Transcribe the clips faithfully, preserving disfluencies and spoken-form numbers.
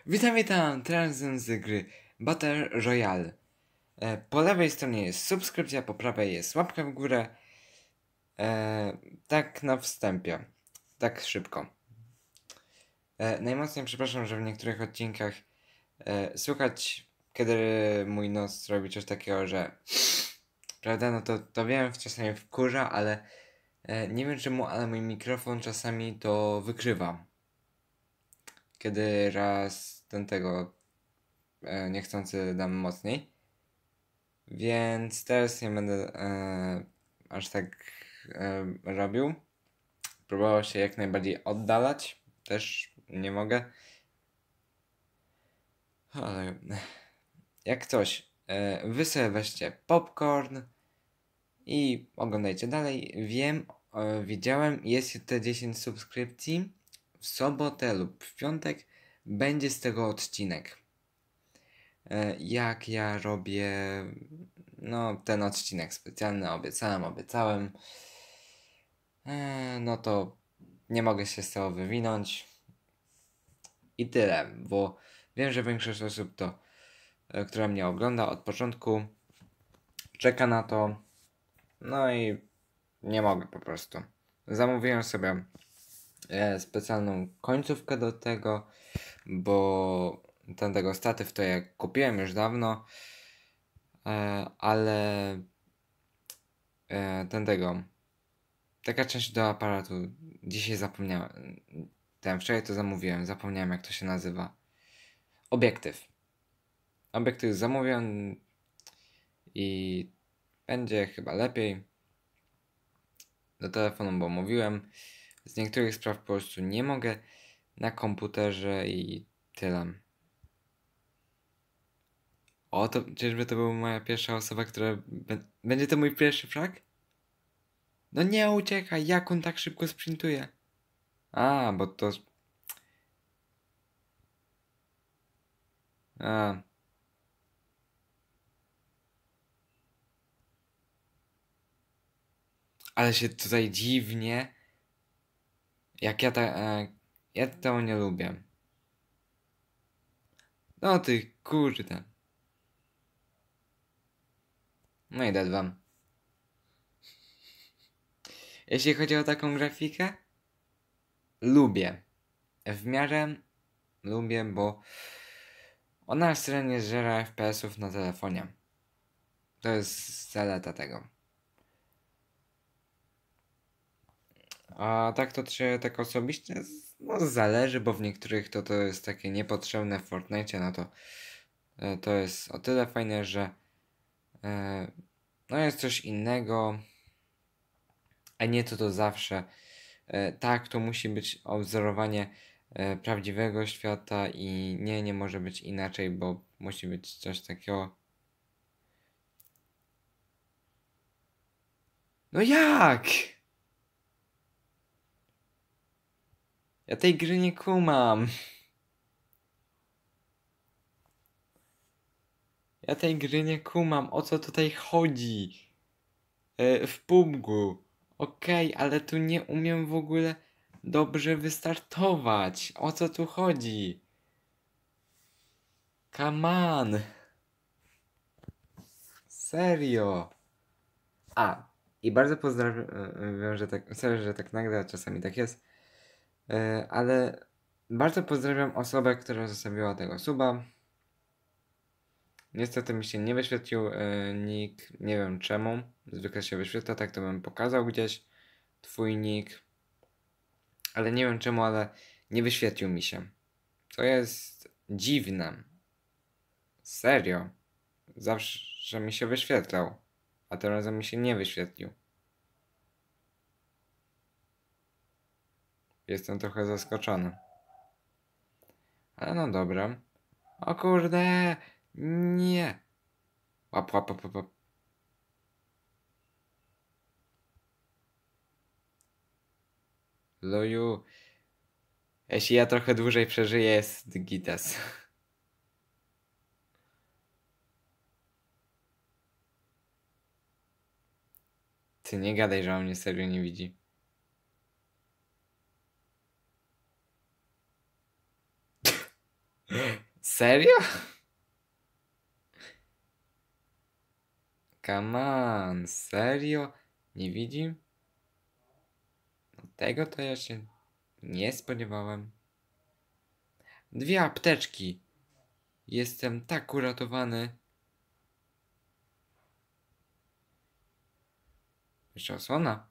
Witam, witam, teraz z gry Battle Royale. E, po lewej stronie jest subskrypcja, po prawej jest łapka w górę. E, tak na wstępie, tak szybko. E, najmocniej przepraszam, że w niektórych odcinkach e, słychać, kiedy mój nos robi coś takiego, że prawda, no to, to wiem, czasami wkurza, ale e, nie wiem czemu, ale mój mikrofon czasami to wykrywa. Kiedy raz ten tego e, niechcący dam mocniej. Więc teraz nie będę e, aż tak e, robił. Próbował się jak najbardziej oddalać. Też nie mogę. Ale jak coś, e, wy sobie weźcie popcorn i oglądajcie dalej. Wiem, e, widziałem, jest te dziesięć subskrypcji. W sobotę lub w piątek będzie z tego odcinek. E, jak ja robię no ten odcinek specjalny, obiecałem, obiecałem. E, no to nie mogę się z tego wywinąć. I tyle, bo wiem, że większość osób to, e, która mnie ogląda od początku, czeka na to. No i nie mogę po prostu. Zamówiłem sobie e, specjalną końcówkę do tego, bo ten tego statyw to ja kupiłem już dawno, e, ale e, ten tego taka część do aparatu dzisiaj zapomniałem. Ten wczoraj to zamówiłem, zapomniałem jak to się nazywa. Obiektyw. Obiektyw zamówiłem i będzie chyba lepiej. Do telefonu, bo mówiłem. Z niektórych spraw po prostu nie mogę na komputerze i tyle. O, to czyżby to była moja pierwsza osoba, która... Będzie to mój pierwszy frag? No nie uciekaj, jak on tak szybko sprintuje? A, bo to... A. Ale się tutaj dziwnie... Jak ja tak... E, ja tego nie lubię. No ty kurde. No i dać wam. Jeśli chodzi o taką grafikę, lubię. W miarę lubię, bo ona średnio zżera F P S ów na telefonie. To jest zaleta tego. A tak to czy tak osobiście, no zależy, bo w niektórych to to jest takie niepotrzebne w Fortnite, no to e, to jest o tyle fajne, że e, no jest coś innego, a nie to to zawsze. E, tak, to musi być odwzorowanie e, prawdziwego świata i nie, nie może być inaczej, bo musi być coś takiego. No jak? Ja tej gry nie kumam. Ja tej gry nie kumam. O co tutaj chodzi? E, w pubgu. Okej, okay, ale tu nie umiem w ogóle dobrze wystartować. O co tu chodzi? Come on. Serio. A, i bardzo pozdrawiam, e, wiem, że tak, sorry, że tak nagle, czasami tak jest, e, ale bardzo pozdrawiam osobę, która zostawiła tego suba. Niestety mi się nie wyświetlił e, nick, nie wiem czemu, zwykle się wyświetla, tak to bym pokazał gdzieś, twój nick, ale nie wiem czemu, ale nie wyświetlił mi się. To jest dziwne. Serio. Zawsze mi się wyświetlał, a tym razem mi się nie wyświetlił. Jestem trochę zaskoczony. Ale no dobra. O kurde! Nie! Łap, łap, łap, łap. Loju. Jeśli ja trochę dłużej przeżyję, jest gites. Ty nie gadaj, że on mnie serio nie widzi. Serio? Come on, serio? Nie widzi? No tego to ja się nie spodziewałem. Dwie apteczki. Jestem tak uratowany. Jeszcze osłona.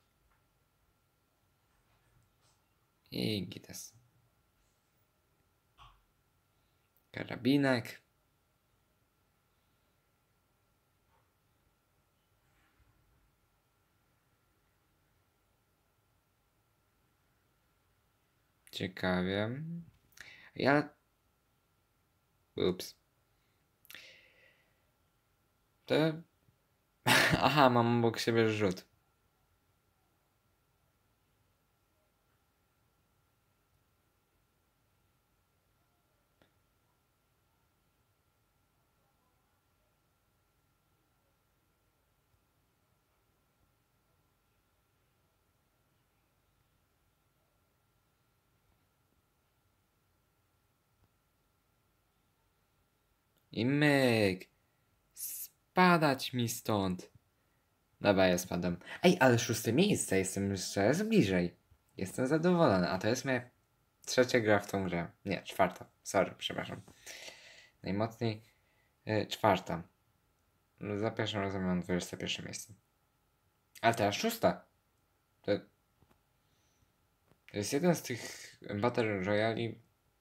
I gites. Karabinek. Ciekawie. Ja... Ups. To... Aha, mam obok siebie rzut. I myk. Spadać mi stąd. Dobra, ja spadam. Ej, ale szóste miejsce. Jestem już coraz bliżej. Jestem zadowolony. A to jest moja trzecia gra w tą grę. Nie, czwarta. Sorry, przepraszam. Najmocniej yy, czwarta. No, za pierwszym razem mam dwudzieste pierwsze miejsce. Ale teraz szósta. To, to jest jeden z tych Battle Royali.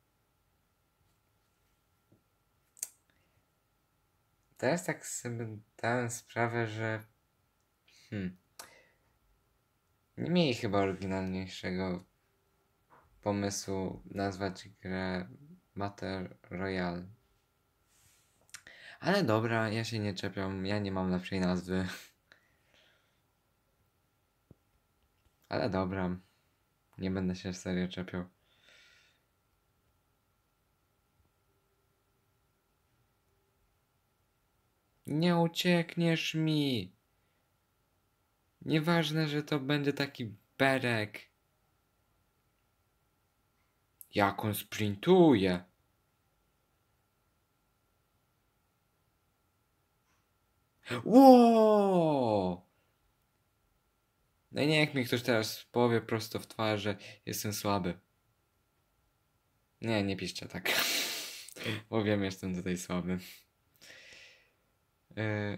Teraz tak sobie dałem sprawę, że hmm, nie mieli chyba oryginalniejszego pomysłu nazwać grę Battle Royale. Ale dobra, ja się nie czepiam, ja nie mam lepszej nazwy. Ale dobra, nie będę się serio czepiał. Nie uciekniesz mi! Nieważne, że to będzie taki berek. Jak on sprintuje! Wow! No i nie, jak mi ktoś teraz powie prosto w twarz, że jestem słaby. Nie, nie piszcie tak. Bo wiem, jestem tutaj słaby. Yy...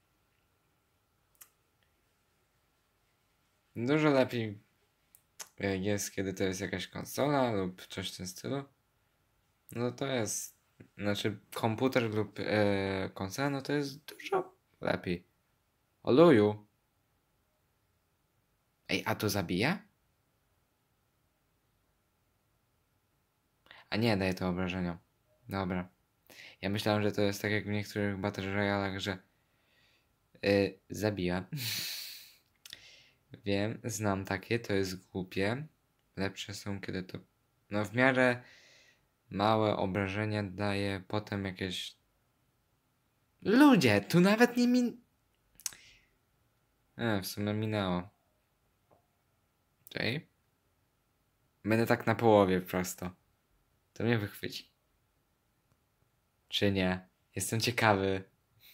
Dużo lepiej jest, kiedy to jest jakaś konsola lub coś w tym stylu. No to jest... Znaczy komputer lub yy, konsola, no to jest dużo lepiej. Oluju. Ej, a to zabija? A nie, daje to obrażenia. Dobra. Ja myślałem, że to jest tak jak w niektórych Battle Royalach, że yy, zabija. Wiem, znam takie, to jest głupie. Lepsze są, kiedy to... No w miarę małe obrażenia daje potem jakieś... Ludzie, tu nawet nie min... E, w sumie minęło. Czekaj. Będę tak na połowie prosto. To mnie wychwyci. Czy nie? Jestem ciekawy.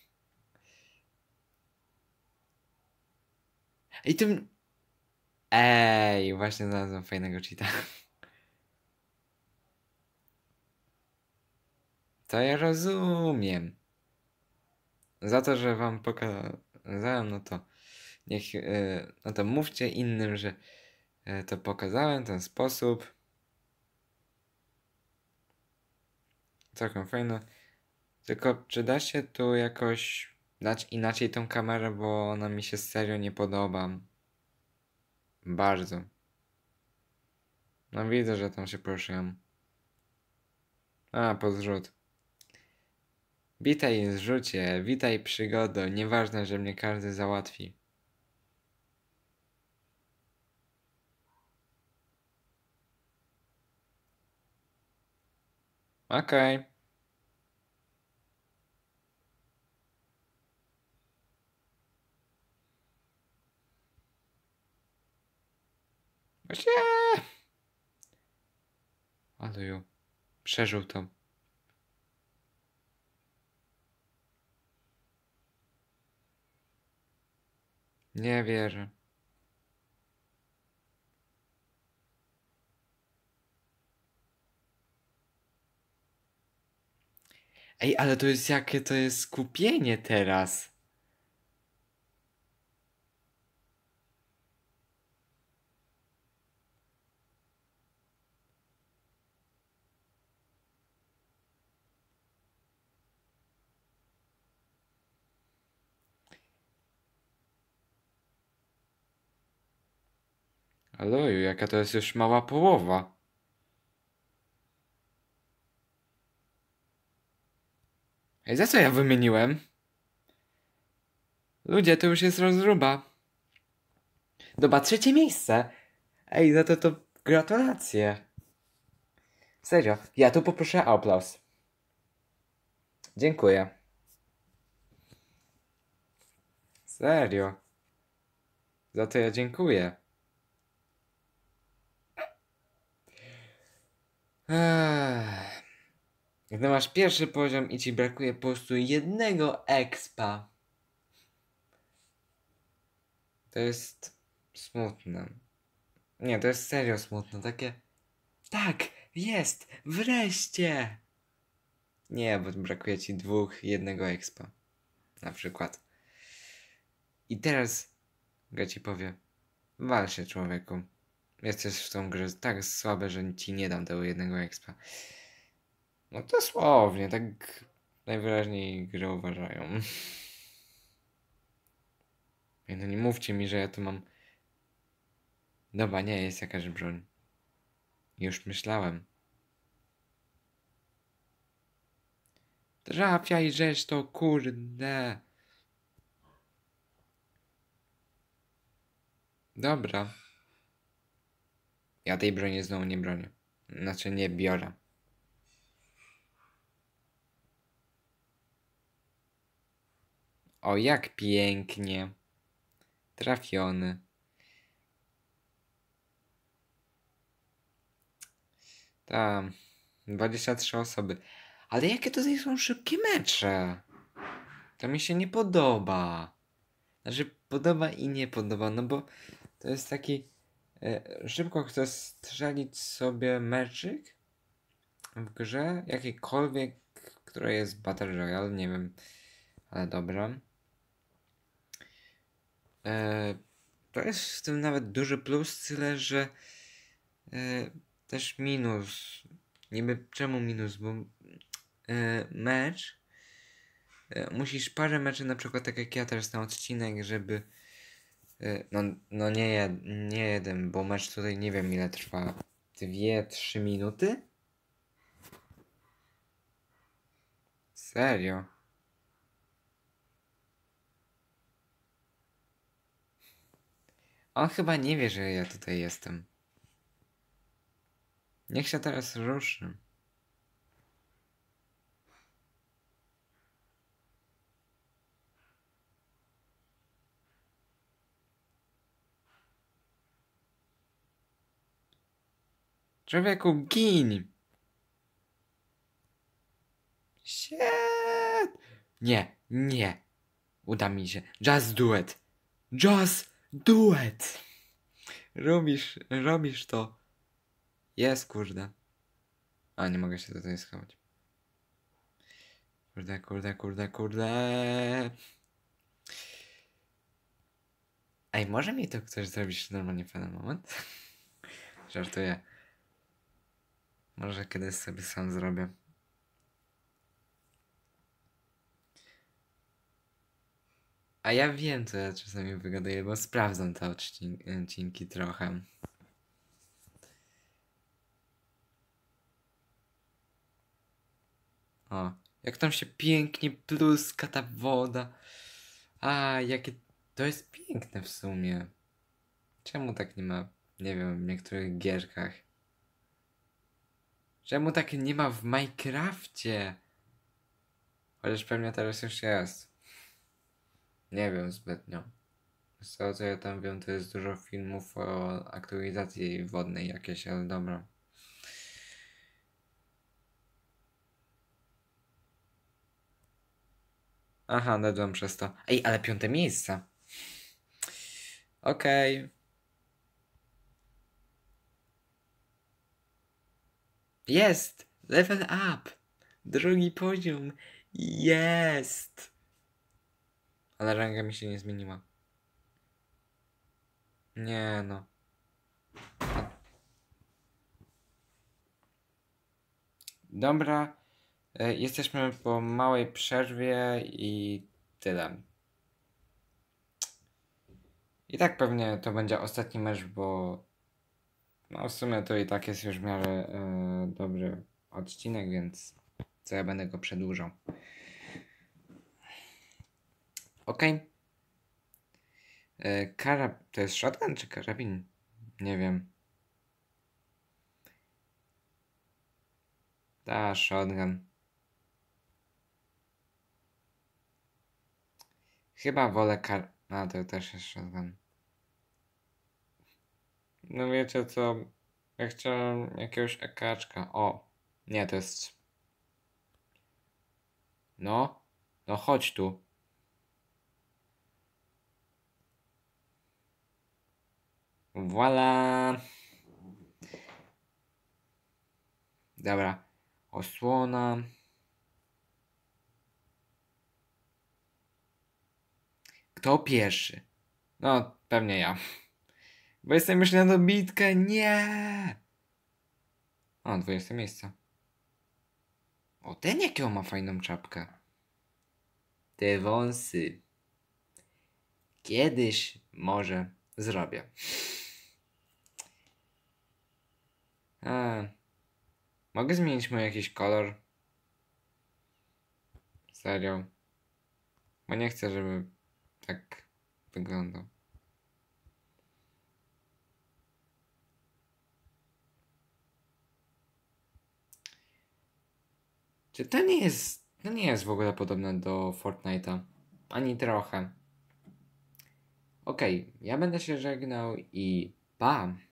Ej, tu... Ej, właśnie znalazłem fajnego cheata. To ja rozumiem. Za to, że wam pokazałem, no to niech, yy, no to mówcie innym, że yy, to pokazałem, ten sposób. Całkiem fajne. Tylko czy da się tu jakoś dać inaczej tą kamerę, bo ona mi się serio nie podoba. Bardzo. No widzę, że tam się poruszyłem. A, podrzut. Witaj zrzucie, witaj przygodo, nieważne, że mnie każdy załatwi. Okej. Okay. Właśnie. Ale ju. Przeżył to. Nie wierzę. Ej, ale to jest jakie to jest skupienie teraz. Aloju, jaka to jest już mała połowa. Ej, za co ja wymieniłem? Ludzie, to już jest rozruba. Dobra, trzecie miejsce. Ej, za to to gratulacje. Serio, ja tu poproszę aplauz. Dziękuję. Serio. Za to ja dziękuję. Ech. Gdy masz pierwszy poziom i ci brakuje po prostu jednego expa. To jest smutne. Nie, to jest serio smutne. Takie... Tak, jest! Wreszcie! Nie, bo brakuje ci dwóch, jednego expa. Na przykład. I teraz gra ci powie: wal się, człowieku. Jesteś w tą grę tak słabe, że ci nie dam tego jednego expa. No dosłownie, tak najwyraźniej grę uważają. No nie mówcie mi, że ja tu mam... Dobra, nie, jest jakaś broń. Już myślałem. Trafiaj, żeż to, kurde. Dobra. Ja tej broni znowu nie bronię. Znaczy nie biorę. O, jak pięknie. Trafiony. Tam. dwadzieścia trzy osoby. Ale jakie tutaj są szybkie mecze? To mi się nie podoba. Znaczy podoba i nie podoba, no bo to jest taki... E, szybko chcę strzelić sobie meczyk w grze jakiejkolwiek, która jest Battle Royale, nie wiem, ale dobra. E, to jest w tym nawet duży plus, tyle że e, też minus. Niby czemu minus, bo e, mecz e, musisz parę meczy, na przykład tak jak ja teraz na odcinek, żeby e, no, no nie, jed, nie jeden, bo mecz tutaj nie wiem ile trwa, dwie, trzy minuty? Serio? On chyba nie wie, że ja tutaj jestem. Niech się teraz ruszy. Człowieku, gin! Shit! Nie, nie. Uda mi się. Just do it. Just do it! Robisz, robisz to. Jest, kurde. A, nie mogę się tutaj schować. Kurde, kurde, kurde, kurde. Ej, może mi to ktoś zrobić normalnie w pewien moment? Żartuję. Może kiedyś sobie sam zrobię. A ja wiem, co ja czasami wygaduję, bo sprawdzam te odcinki trochę. O, jak tam się pięknie pluska ta woda. A, jakie... To jest piękne w sumie. Czemu tak nie ma, nie wiem, w niektórych gierkach? Czemu tak nie ma w Minecrafcie? Chociaż pewnie teraz już jest. Nie wiem zbytnio. Z tego co ja tam wiem, to jest dużo filmów o aktualizacji wodnej jakieś, ale dobra. Aha, dedłem przez to. Ej, ale piąte miejsce. Okej. Jest! Level up! Drugi poziom! Jest! Ale ranga mi się nie zmieniła. Nie no. Dobra. E, Jesteśmy po małej przerwie i tyle. I tak pewnie to będzie ostatni mecz, bo no w sumie to i tak jest już w miarę e, dobry odcinek, więc co ja będę go przedłużał. Okej. E, Karab... To jest shotgun czy karabin? Nie wiem. Ta, shotgun. Chyba wolę kar... A, to też jest shotgun. No wiecie co? Ja chciałem jakiegoś ekaczka. O! Nie, to jest... No. No chodź tu. Voila! Dobra. Osłona. Kto pierwszy? No, pewnie ja. Bo jestem już na dobitkę. Nie! O, dwudzieste miejsce. O, ten jakiego ma fajną czapkę. Te wąsy. Kiedyś może zrobię. A, mogę zmienić mu jakiś kolor? Serio. Bo nie chcę, żeby tak wyglądał. Czy to nie jest... To nie jest w ogóle podobne do Fortnite'a. Ani trochę. Okej, ja będę się żegnał i pa!